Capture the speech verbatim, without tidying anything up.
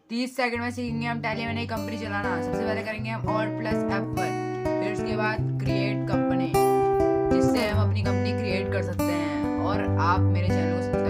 तीस सेकंड में सीखेंगे हम टैली में नई कंपनी चलाना। सबसे पहले करेंगे हम ऑल्ट प्लस एफ वन, फिर उसके बाद क्रिएट कंपनी, जिससे हम अपनी कंपनी क्रिएट कर सकते हैं। और आप मेरे चैनल को